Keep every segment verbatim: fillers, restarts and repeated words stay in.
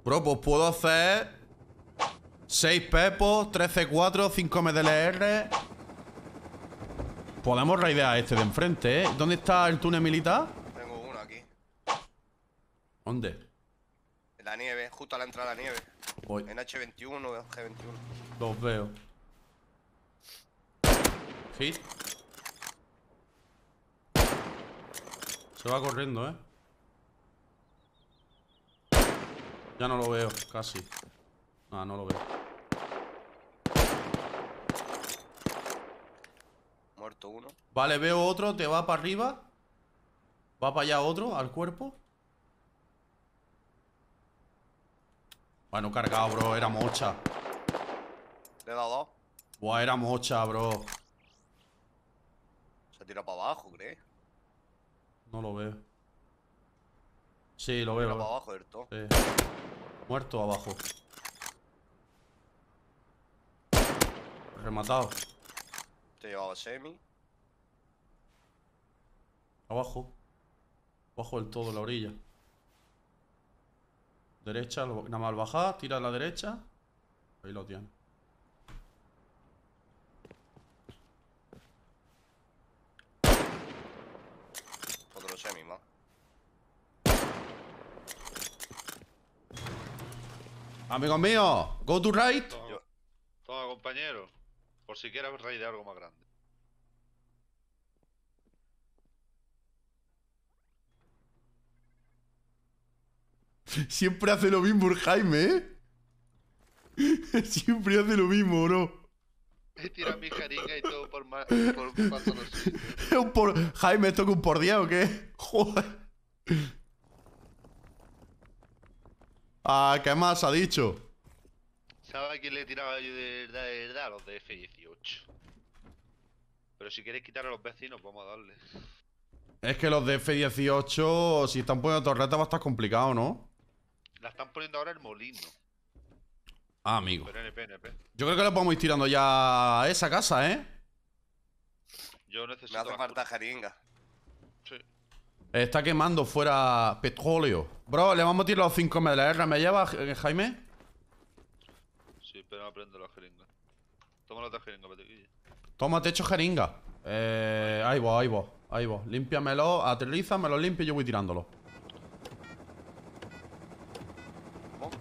Bro, pues puedo hacer seis pepos, trece cuatro, cinco M D L R. Podemos raidear a este de enfrente, ¿eh? ¿Dónde está el túnel militar? Tengo uno aquí. ¿Dónde? En la nieve, justo a la entrada de la nieve. Voy. En H veintiuno o G veintiuno. Los veo. Hit. Se va corriendo, ¿eh? Ya no lo veo, casi. Ah, no lo veo. Muerto uno. Vale, veo otro, te va para arriba. Va para allá otro, al cuerpo. Bueno, cargado, bro, era mocha. Le he dado dos. Buah, era mocha, bro. Se tira para abajo, ¿crees? No lo veo. Sí, lo Se veo. tira lo para veo. abajo del todo. Sí. Muerto abajo. Rematado. Te he llevado a semi. Abajo. Abajo del todo, la orilla. Derecha, lo- nada más al bajar, tira a la derecha. Ahí lo tiene. Otro semi más. Amigos míos, go to right. Toma, Yo- toma, compañero. Por si quieres raid de algo más grande. Siempre hace lo mismo el Jaime, ¿eh? Siempre hace lo mismo, bro. He tirado mi jeringa y todo por más. Por paso los sitios. ¿Es un por... Jaime, ¿esto que un por diez o qué? Joder. Ah, ¿qué más ha dicho? ¿Sabes a quién le tiraba yo de verdad, de verdad? A los de F dieciocho. Pero si queréis quitar a los vecinos, vamos a darle. Es que los de F dieciocho, si están poniendo torretas, va a estar complicado, ¿no? La están poniendo ahora el molino. Ah, amigo. Pero N P, N P. Yo creo que le podemos ir tirando ya a esa casa, ¿eh? Yo Me necesito. hace las falta jeringa. Sí. Está quemando fuera petróleo. Bro, le vamos a tirar los cinco M D L R. ¿Me lleva, eh, Jaime? Sí, pero no prendo la jeringa. Toma la otra jeringa, petequilla. Toma, te echo jeringa. Eh, ahí va, ahí va, ahí va. Límpiamelo, aterriza, me lo limpio y yo voy tirándolo. ¿Cómo?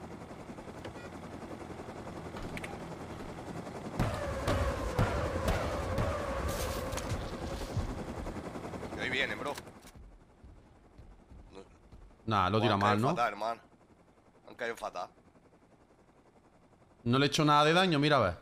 Y ahí vienen, bro. No, Nah, lo tira han mal, caído ¿no? fatal, hermano. Han caído fatal. No le he hecho nada de daño, mira a ver.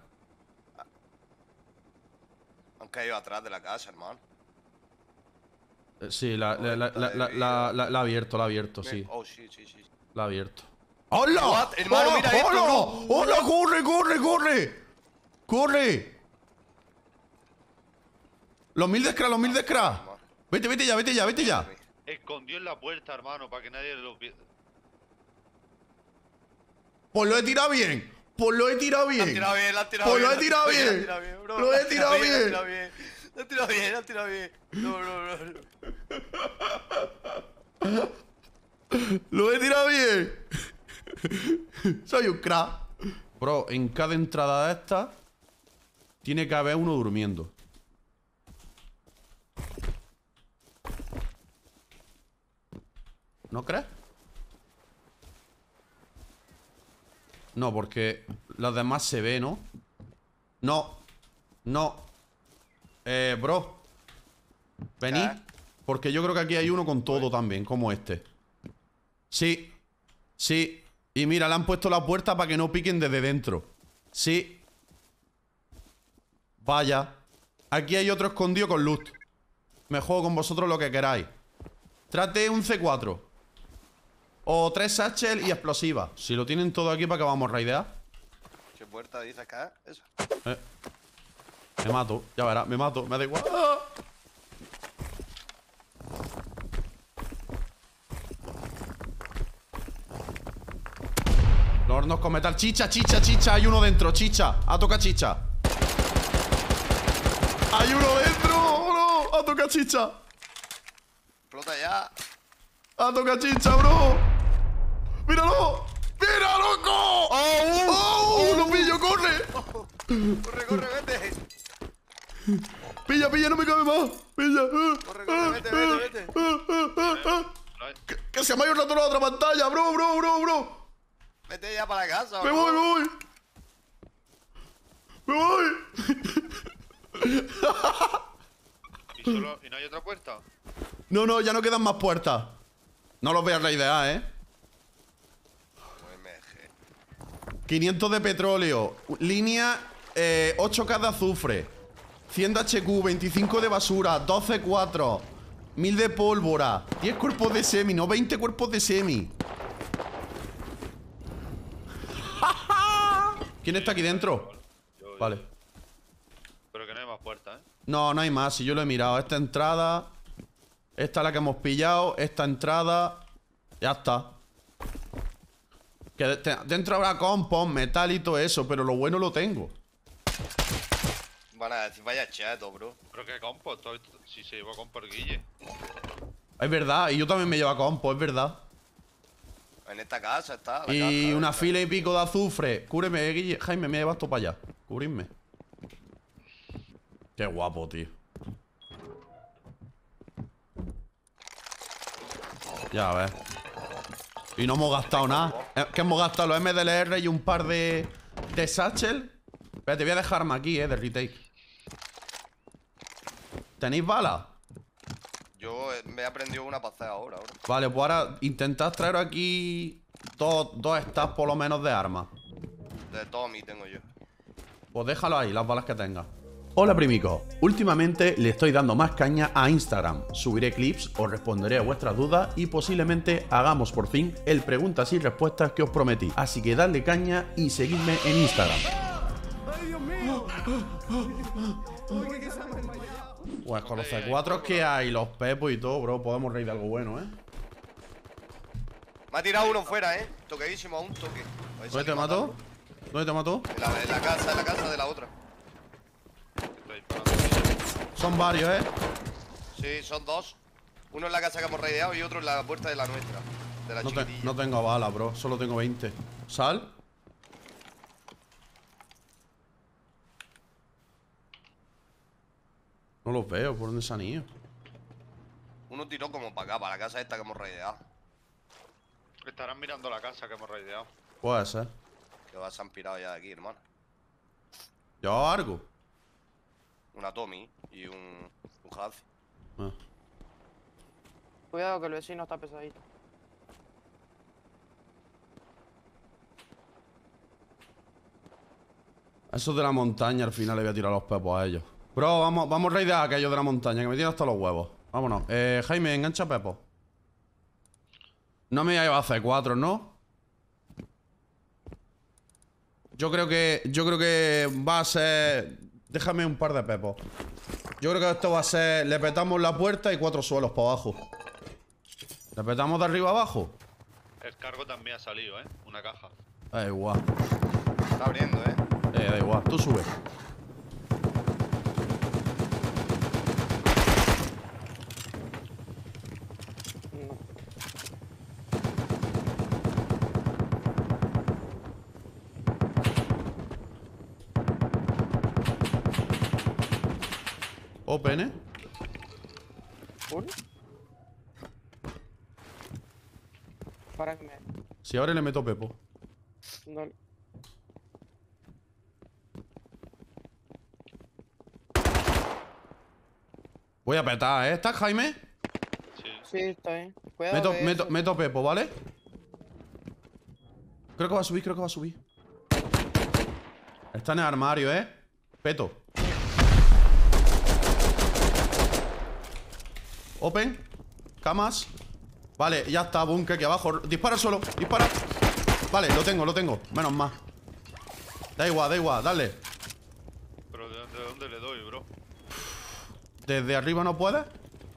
Han caído atrás de la casa, hermano. Eh, Sí, la, la, la, noventa la, de la, vida. la- la- la ha abierto, la ha abierto, Me- sí. Oh, sí, sí, sí. La ha abierto. ¡Hola! What? Hermano, ¡Hola! mira esto, ¡Hola! bro. ¡Hola! ¡Corre, corre, corre! ¡Corre! Los mil de scrap, los mil de scrap. hermano. Vete, vete ya, vete ya, vete ya. Escondió en la puerta, hermano, para que nadie lo viera. Pues lo he tirado bien. Pues lo he tirado La han bien. tirado bien, la han tirado Pues bien. lo he tirado la han bien. tirado bien, bro. Lo La he han tirado La han bien. tirado bien. La han tirado bien, la han tirado bien. No, no, no. no. Lo he tirado bien. Soy un crack. Bro, en cada entrada de esta tiene que haber uno durmiendo. ¿No crees? No, porque las demás se ve, ¿no? No. No. Eh, bro. Vení. ¿Qué? Porque yo creo que aquí hay uno con todo también, como este. Sí. Sí. Y mira, le han puesto la puerta para que no piquen desde dentro. Sí. Vaya. Aquí hay otro escondido con loot. Me juego con vosotros lo que queráis. Trate un C cuatro. O tres satchel y explosiva. Si lo tienen todo aquí, ¿para que vamos a raidear? ¿Qué puerta dices acá? Esa. Eh. Me mato, ya verás, me mato, me da igual. ¡Ah! Los hornos con metal. Chicha, chicha, chicha. Hay uno dentro, chicha. A toca chicha. Hay uno dentro, bro. A toca chicha. Explota ya. A toca chicha, bro. Míralo. Corre, corre, vete. Pilla, pilla, no me cabe más. Pilla. Corre, corre, vete, vete, vete. Que, que se me ha ido roto la otra pantalla, bro, bro, bro, bro. Vete ya para casa, Me bro. voy, me voy. Me voy. ¿Y, solo, ¿Y no hay otra puerta? No, no, ya no quedan más puertas. No los veas la idea, eh. quinientos de petróleo. Línea eh, ocho K de azufre. cien de H Q, veinticinco de basura, doce cuatro, mil de pólvora, diez cuerpos de semi, no veinte cuerpos de semi. ¿Quién está aquí dentro? Yo, yo. Vale. Pero que no hay más puertas, ¿eh? No, no hay más, si yo lo he mirado. Esta entrada, esta es la que hemos pillado, esta entrada. Ya está. Que de- te- dentro habrá compost, metal y todo eso, pero lo bueno lo tengo. Van a decir, vaya chato, bro. Pero que compo, todo esto- si se llevó a compor Guille. Es verdad, y yo también me llevo compost, es verdad. En esta casa está. La Y casa, una esta. fila y pico de azufre. Cúbreme, Guille. Jaime, me llevas tú para allá. Cubridme. Qué guapo, tío. Ya ves. Y no hemos gastado nada. Eh, ¿Qué hemos gastado? Los M D L R y un par de... De satchel. Espérate, voy a dejarme aquí, eh, de retake. ¿Tenéis balas? Yo eh, me he aprendido una para hacer ahora, ahora. Vale, pues ahora intentad traer aquí dos, dos stacks por lo menos de armas. De Tommy tengo yo. Pues déjalo ahí, las balas que tenga. Hola primicos, últimamente le estoy dando más caña a Instagram. Subiré clips, os responderé a vuestras dudas y posiblemente hagamos por fin el preguntas y respuestas que os prometí. Así que dadle caña y seguidme en Instagram. ¡Ay, Dios mío! Oye, que se ha desmayado. Pues con los C cuatro que hay, los pepos y todo, bro, podemos reír de algo bueno, ¿eh? Me ha tirado uno fuera, eh. Toquedísimo a un toque. A ver si ¿Dónde te alguien mató? mata. ¿Dónde te mató? En la, en la casa, en la casa de la otra. Está disparando. Son varios, ¿eh? Sí, son dos. Uno en la casa que hemos raideado y otro en la puerta de la nuestra. De la No, te- chiquitilla. no tengo balas, bro, solo tengo veinte. ¿Sal? No los veo, ¿por dónde se han ido? Uno tiró como para acá, para la casa esta que hemos raideado. Estarán mirando la casa que hemos raideado. Puede ser. Que vas, se han pirado ya de aquí, hermano. ¿Llevaba algo? Una Tommy y un. un Hazi. Ah. Cuidado que el vecino está pesadito. A esos de la montaña al final le voy a tirar los pepos a ellos. Bro, vamos, vamos a raidear a aquellos de la montaña, que me tienen hasta los huevos. Vámonos. Eh, Jaime, engancha pepos. No me voy a llevar C cuatro, ¿no? Yo creo que. Yo creo que va a ser. Déjame un par de pepos. Yo creo que esto va a ser. Le petamos la puerta y cuatro suelos para abajo. ¿Le petamos de arriba abajo? El cargo también ha salido, ¿eh? Una caja. Da igual. Está abriendo, eh. Eh, da igual. Tú sube. No. Open, ¿eh? ¿Full? Para que me... Si ahora le meto pepo. No... Voy a petar, ¿eh? ¿Estás, Jaime? Sí. Sí, está bien. Cuidado Meto, que meto, eso- meto pepo, ¿vale? Creo que va a subir, creo que va a subir. Está en el armario, ¿eh? Peto. Open. Camas. Vale, ya está, búnker aquí abajo. Dispara solo, dispara. Vale, lo tengo, lo tengo. Menos más. Da igual, da igual, dale. Pero ¿de, de dónde le doy, bro? ¿Desde arriba no puedes?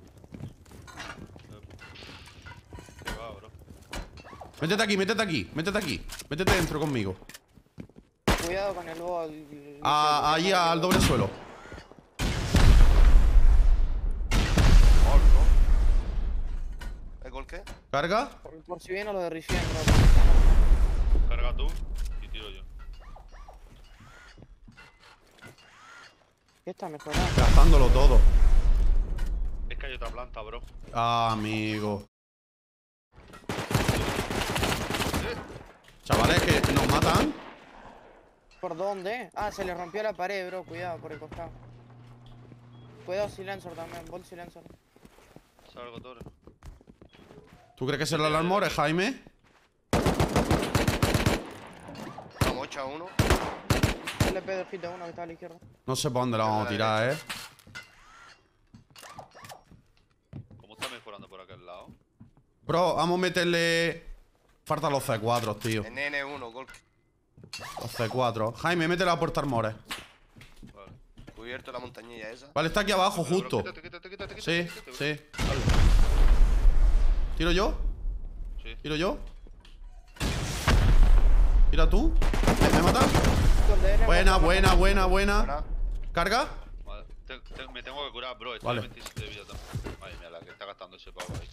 Que va, bro. Métete aquí, métete aquí, métete aquí. Métete dentro conmigo. Cuidado con el lobo. al- A- Allí al doble suelo. Gol, ¿no? ¿El gol qué? Carga. Por, por si viene lo de Ricien, bro. Carga tú y tiro yo. ¿Qué está mejorando? Gastándolo todo. Es que hay otra planta, bro. Ah, amigo. Chavales, que nos matan. ¿Por dónde? Ah, se le rompió la pared, bro. Cuidado, por el costado. Cuidado, silencer también. Bol silencer. Salgo todo. ¿Tú crees que es el alarmore, Jaime? Vamos, ocho a uno. Le pedo el hit de uno que está a la izquierda. No sé por dónde la vamos a tirar, eh. ¿Cómo está mejorando por aquel lado? Bro, vamos a meterle. Faltan los C cuatro, tío. En N uno, gol. Los C cuatro. Jaime, métele a puerta armores. Vale. Cubierto la montañilla esa. Vale, está aquí abajo, Pero, justo. quítate, quítate, quítate, quítate, Sí, quítate, bro. sí. Vale. ¿Tiro yo? Sí. ¿Tiro yo? ¿Tira tú? ¿Me, me mata? Buena, buena, buena, buena. Buena. ¿Carga? Vale. Te- te- me tengo que curar, bro. Estoy Vale. a veintisiete de vida también. Madre mía, la que está gastando ese pavo ahí.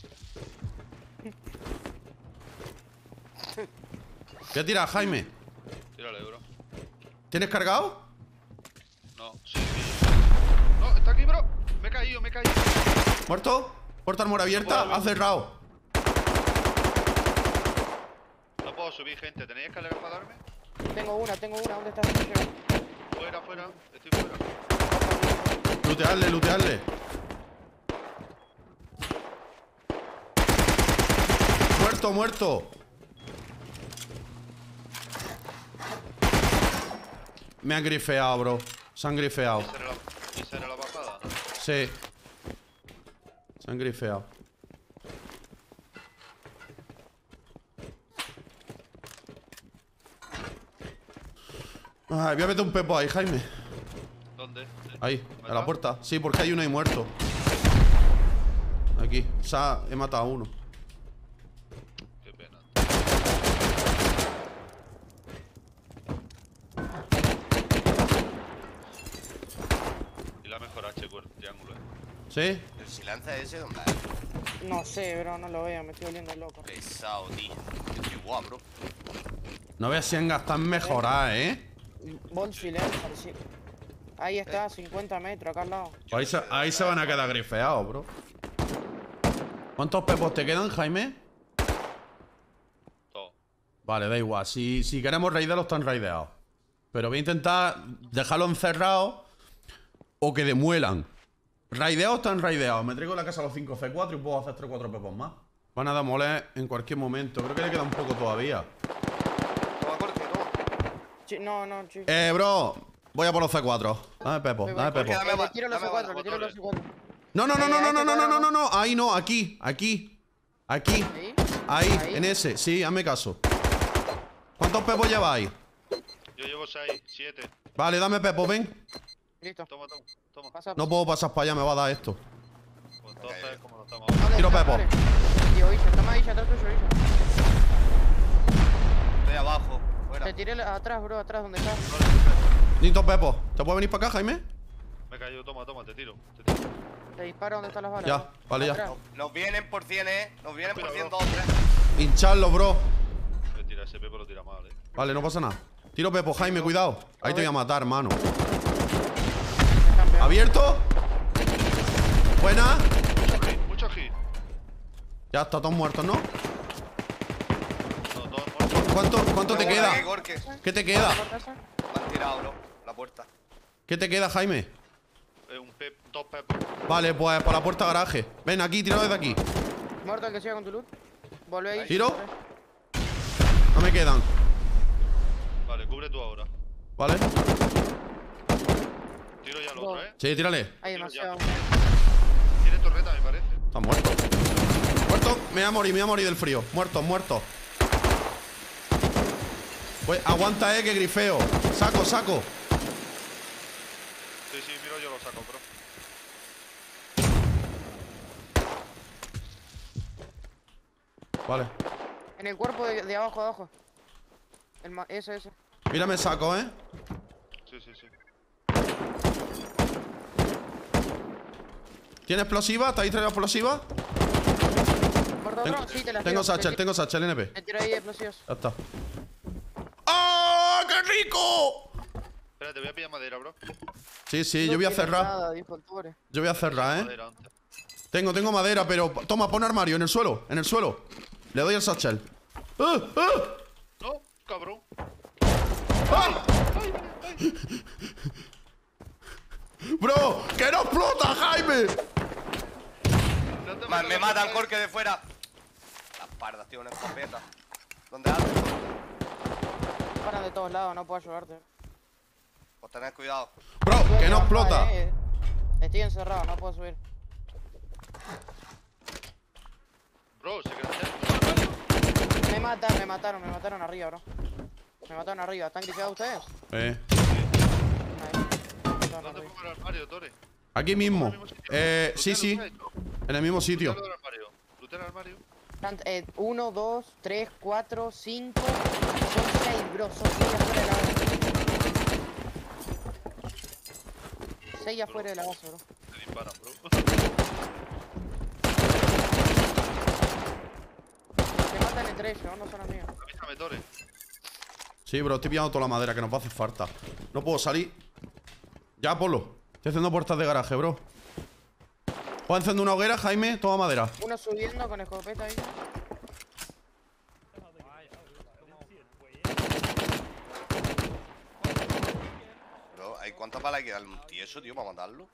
¿Qué tiras, Jaime? Tírale, bro. ¿Tienes cargado? No, sí, sí. No, está aquí, bro. Me he caído, me he caído. ¿Muerto? Puerta armor abierta, ha cerrado. No puedo subir, gente. ¿Tenéis escaleras para darme? Tengo una, tengo una. ¿Dónde está? Fuera, fuera. Estoy fuera. Lootearle, lootearle. Muerto, muerto. Me han grifeado, bro. Se han grifeado. ¿Esa era la, esa era la bajada? Sí. Se han grifeado. Ay, voy a meter un pepo ahí, Jaime. ¿Dónde? Ahí, a la ¿Verdad? puerta. Sí, porque hay uno ahí muerto. Aquí. O sea, he matado a uno. Qué pena. Y la mejor H con el triángulo, eh. ¿Sí? ¿El silencio ese dónde es? No sé, bro. No lo veo. Me estoy volviendo loco. Pesado, tío. Qué guapo, bro. No veas si han gastado en mejorar, ¿eh? Bol silencer, sí. Ahí está, cincuenta metros, acá al lado. Ahí se, ahí se van a quedar grifeados, bro. ¿Cuántos pepos te quedan, Jaime? Todo. Vale, da igual. Si, si queremos raidearlos, están raideados. Pero voy a intentar dejarlos encerrados o que demuelan. Raideados están raideados. Me traigo la casa a los cinco C cuatro y puedo hacer tres o cuatro pepos más. Van a demoler en cualquier momento. Creo que le queda un poco todavía. Toma, corte, toma. Chi- no, no, chico. Eh, bro. Voy a por los C cuatro. Dame pepo, dame pepo. Dame Le ba- tiro los dame C cuatro, ba- le tiro los C cuatro. No, no, no, Eh, no, no, ahí no, te no, no, no, cuadro. no, no. Ahí no, aquí, aquí. Aquí. ¿Ahí? Ahí, Ahí. en ese. Sí, hazme caso. ¿Cuántos pepos lleváis? Yo llevo seis, siete. Vale, dame pepo, ven. Listo. Toma, toma, toma. Pasa. No puedo pasar para allá, me va a dar esto. Pues entonces, como lo estamos ¿Dónde Tiro está? Pepo. Vale. Tío, Isha, toma Isha, atrás tuyo, Isha. Estoy abajo. Fuera. Te tiré la- atrás, bro, atrás, donde estás. Necesito pepo. ¿Te puedes venir para acá, Jaime? Me he caído, toma, toma, te tiro. Te tiro. Te disparo donde están las balas. Ya, bro. vale, ya. Atrás. Nos vienen por cien, eh. Nos vienen por cien, Cuidado. dos, tres. Hincharlo, bro. Me tira ese pepo, lo tira mal, eh. Vale, no pasa nada. Tiro pepo, Jaime, cuidado. Ahí te voy a matar, hermano. Me están pegando. ¿Abierto? Buena. Mucho hit, mucho hit. Ya está, todos muertos, ¿no? No, todos muertos. ¿Cuánto, cuánto te Tengo queda? aquí, Gorke. ¿Qué te queda? ¿Por casa? Me han tirado, bro. La puerta. ¿Qué te queda, Jaime? Eh, un pep, dos pepos. Vale, pues para la puerta garaje. Ven aquí, tira desde aquí. Muerto el que siga con tu loot. Volvé ahí. ¿Tiro? No me quedan. Vale, cubre tú ahora. ¿Vale? Tiro ya el otro, eh. Sí, tírale. Hay Tiro ya. demasiado. Tiene torreta, me parece. Está muerto. Muerto. Me voy a morir, me voy a morir del frío. Muertos, muertos. Pues aguanta, eh, que grifeo. Saco, saco. Sí, sí, miro, yo lo saco, bro. Vale. En el cuerpo de, de abajo, de abajo. El ma- ese, ese. Mírame, saco, eh. Sí, sí, sí. ¿Tiene explosiva? ¿Te habéis traído explosiva? ¿Muerto Tengo, otro? Sí, te las tengo tiro. satchel, Te- tengo satchel, N P. Me tiro ahí explosivos. Ya está. ¡Ah, qué rico! Espérate, voy a pillar madera, bro. Sí, sí, No yo voy a tiene cerrar. nada, dijo el pobre. Yo voy a cerrar, ¿eh? Madera antes. Tengo, tengo madera, pero... Toma, pon armario en el suelo, en el suelo. Le doy el satchel. ¡Ah! ¡Ah! No, cabrón. ¡Ah! ¡Bro! ¡Que no explota, Jaime! No te Ma- metas me la matan, cabeza. Jorge, de fuera. Las pardas, tío, una escopeta. ¿Dónde andas? Paran de todos lados, no puedo ayudarte. Pues tened cuidado. Bro, Tuve que no bajar, explota. eh. Estoy encerrado, no puedo subir. Bro, se queda. Me matan, me mataron, me mataron arriba, bro. Me mataron arriba. ¿Están grifados ustedes? Eh, Ahí. Me mataron ¿Dónde arriba. pongo el armario, Tore? aquí mismo. Eh, sí, Lutea, sí. lutea esto. En el mismo Lutea sitio. lo del armario. Lutea el armario. Están, eh, uno, dos, tres, cuatro, cinco. Son seis, bro. Son seis afuera de la base. Seis afuera de la base, bro. Te disparan, bro. Se matan entre ellos, no son amigos. Avísame, Tore. Sí, bro, estoy pillando toda la madera que nos va a hacer falta. No puedo salir. Ya, Polo. Estoy haciendo puertas de garaje, bro. ¿Puedo encender una hoguera, Jaime? Toma madera. Uno subiendo con escopeta ahí. Bro, ¿hay cuántas balas hay que darle un tieso, tío, para matarlo?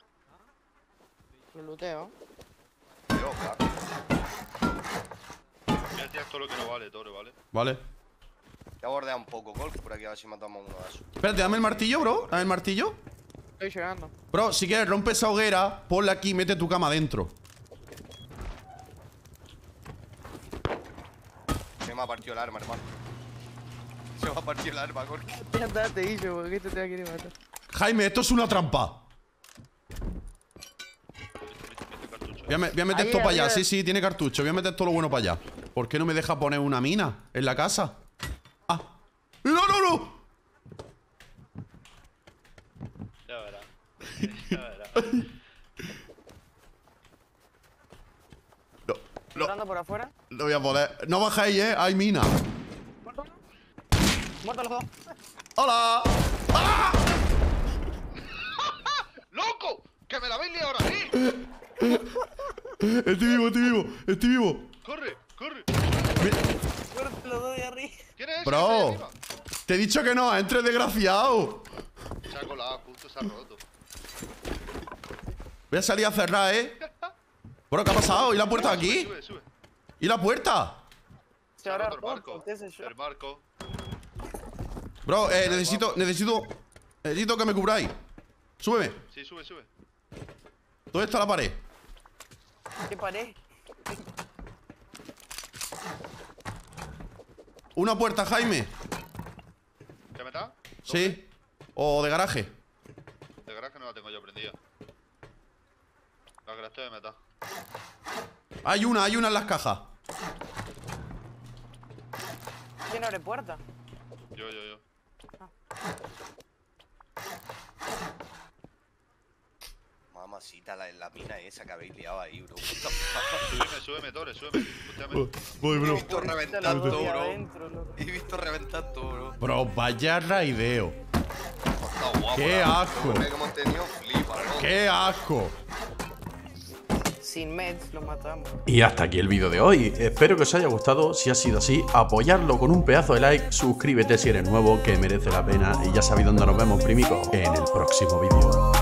Lo luteo. Tío, claro. Voy a tirar todo lo que no vale, Tore, ¿vale? Vale. Ya bordea un poco, Col, por aquí a ver si matamos uno de esos. Espérate, dame el martillo, bro. Dame el martillo. Estoy llegando. Bro, si quieres, rompe esa hoguera, ponla aquí y mete tu cama dentro. Se me ha partido el arma, hermano. Se me ha partido el arma, Jorge. Ya andate, Guillo, porque esto te va a querer matar. Jaime, esto es una trampa. Este cartucho. Voy a, me- voy a meter Ahí, todo para allá. arriba. Sí, sí, tiene cartucho. Voy a meter todo lo bueno para allá. ¿Por qué no me deja poner una mina en la casa? Ah. ¡No, no, no! Ya verás. Ya verás. No, no, ¿Entrando por afuera? no voy a poder. No bajáis, eh. Hay mina. ¿Muerto? Muerto los dos. ¡Hola! ¡Ah! ¡Loco! ¡Que me la veis ahora sí! Estoy vivo, estoy vivo, estoy vivo. ¡Corre! ¡Corre! Muerto los dos de arriba. ¿Quién es ese? Bro. ¿Ese de arriba? Te he dicho que no, entre desgraciado. Se ha colado, justo se ha roto. Voy a salir a cerrar, eh. Bro, ¿qué ha pasado? ¿Y la puerta aquí? Sube, sube. ¿Y la puerta? Se Se ha habrá roto el marco. roto, qué sé yo. El marco. Bro, eh, necesito, necesito. Necesito que me cubráis. Súbeme. Sí, sube, sube. ¿Dónde está la pared? ¿Qué pared? Una puerta, Jaime. ¿Qué me da? Sí. O de garaje. De garaje no la tengo yo prendida. La que la estoy de metal. Hay una, hay una en las cajas. ¿Quién abre puerta? Yo, yo, yo. Mamacita, la, la mina esa que habéis liado ahí, bro. Súbeme, súbeme, Tore, súbeme. Últimamente. Voy, He bro. visto Los reventando, dos de bro. adentro, loco. He visto reventando, bro. Bro, vaya raideo. Está guapo. ¡Qué la- asco! Lo que hemos tenido, flipa, bro. ¡Qué asco! Sin meds lo matamos. Y hasta aquí el vídeo de hoy. Espero que os haya gustado. Si ha sido así, apoyarlo con un pedazo de like. Suscríbete si eres nuevo, que merece la pena. Y ya sabéis dónde nos vemos, primico, en el próximo vídeo.